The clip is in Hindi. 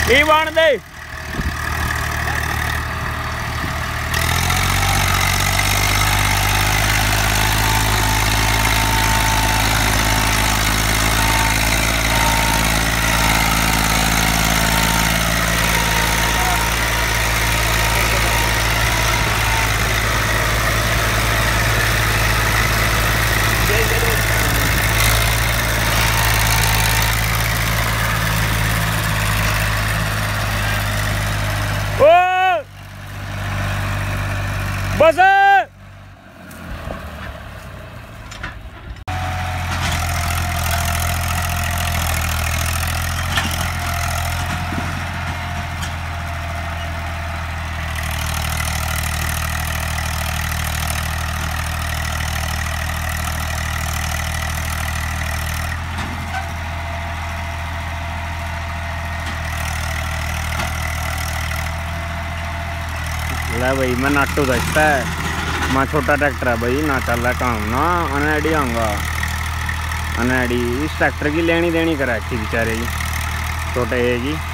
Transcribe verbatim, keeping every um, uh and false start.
ई बन दे बस ले भाई मैं नाटू देखता है मैं छोटा ट्रैक्टर है भाई ना चल रहा काम ना अनैडी आऊँगा अनैडी इस ट्रैक्टर की लेनी देनी करा थी बेचारे की छोटे की